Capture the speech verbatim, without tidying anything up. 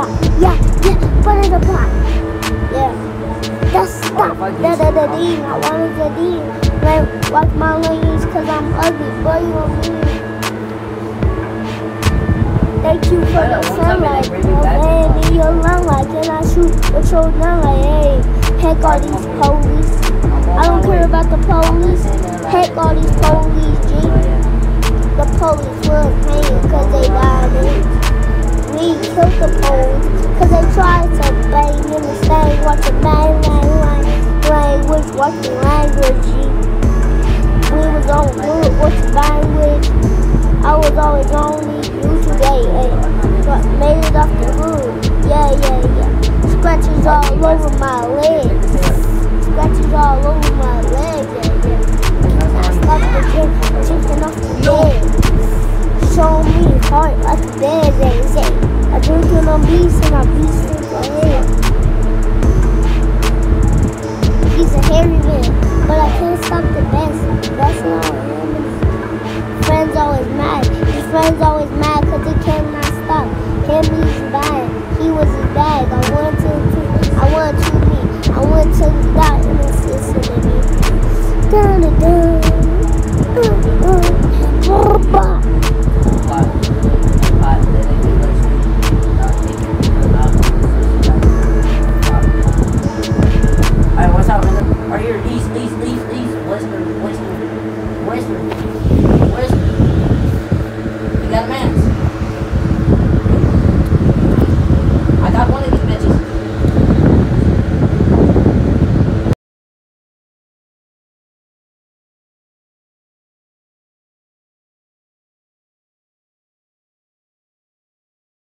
block. Yeah, yeah, front of the block. Yeah. That's stop. Da da da dee. I wanted the dee. Like, watch my lanes cause I'm ugly. Boy, you want me. Thank you for the sunlight. No man in your limelight. Can I shoot with your gun like, hey, heck all these police. I don't care about the police. Heck all these police, G. The police was hanging cause they got it. We killed the police cause they tried to bang in the same. Watching bang, bang, bang, language, watching language, G. We was on good, watching language. I was always lonely, you today, hey. But made it off the hood, yeah, yeah, yeah. Scratches all over my legs. Scratches all over my legs, yeah, yeah. I stopped the gym, chicken off the bed. Show me heart like a bed, they say. I drinking on beats and I beats in the head. He's a hairy man, but I can't stop the best. That's not him. Friends always mad. His friends always mad cause they cannot stop. Him, he's bad. He was his bag. I wanted to, I wanted to me. I wanted to die in the system of me. Dun dun dun.